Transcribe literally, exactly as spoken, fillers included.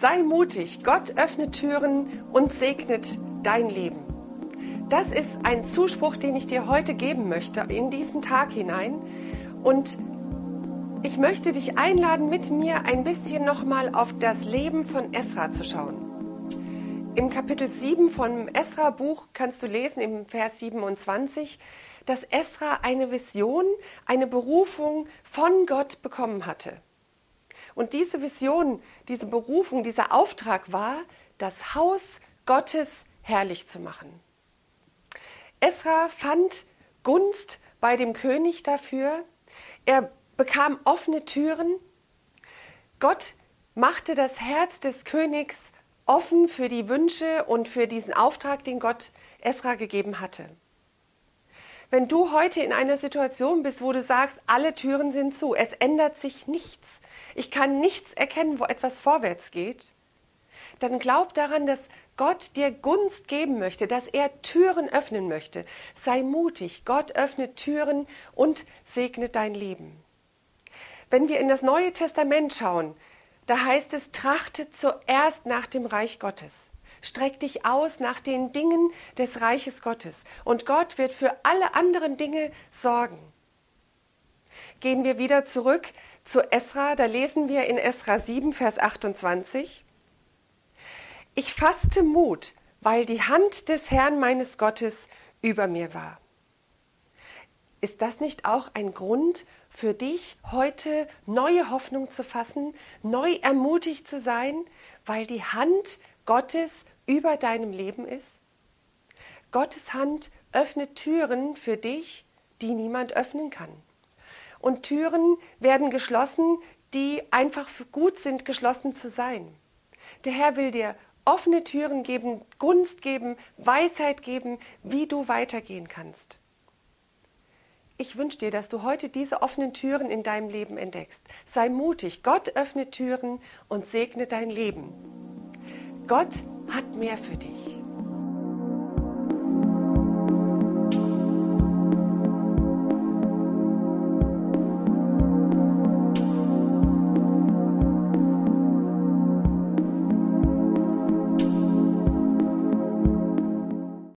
Sei mutig, Gott öffnet Türen und segnet dein Leben. Das ist ein Zuspruch, den ich dir heute geben möchte, in diesen Tag hinein. Und ich möchte dich einladen, mit mir ein bisschen nochmal auf das Leben von Esra zu schauen. Im Kapitel sieben vom Esra-Buch kannst du lesen, im Vers siebenundzwanzig, dass Esra eine Vision, eine Berufung von Gott bekommen hatte. Und diese Vision, diese Berufung, dieser Auftrag war, das Haus Gottes herrlich zu machen. Esra fand Gunst bei dem König dafür. Er bekam offene Türen. Gott machte das Herz des Königs offen für die Wünsche und für diesen Auftrag, den Gott Esra gegeben hatte. Wenn du heute in einer Situation bist, wo du sagst, alle Türen sind zu, es ändert sich nichts, ich kann nichts erkennen, wo etwas vorwärts geht, dann glaub daran, dass Gott dir Gunst geben möchte, dass er Türen öffnen möchte. Sei mutig, Gott öffnet Türen und segnet dein Leben. Wenn wir in das Neue Testament schauen, da heißt es, trachte zuerst nach dem Reich Gottes. Streck dich aus nach den Dingen des Reiches Gottes und Gott wird für alle anderen Dinge sorgen. Gehen wir wieder zurück zu Esra, da lesen wir in Esra sieben, Vers achtundzwanzig. Ich fasste Mut, weil die Hand des Herrn meines Gottes über mir war. Ist das nicht auch ein Grund für dich, heute neue Hoffnung zu fassen, neu ermutigt zu sein, weil die Hand Gottes über deinem Leben ist? Gottes Hand öffnet Türen für dich, die niemand öffnen kann. Und Türen werden geschlossen, die einfach gut sind, geschlossen zu sein. Der Herr will dir offene Türen geben, Gunst geben, Weisheit geben, wie du weitergehen kannst. Ich wünsche dir, dass du heute diese offenen Türen in deinem Leben entdeckst. Sei mutig, Gott öffnet Türen und segne dein Leben. Gott hat mehr für dich.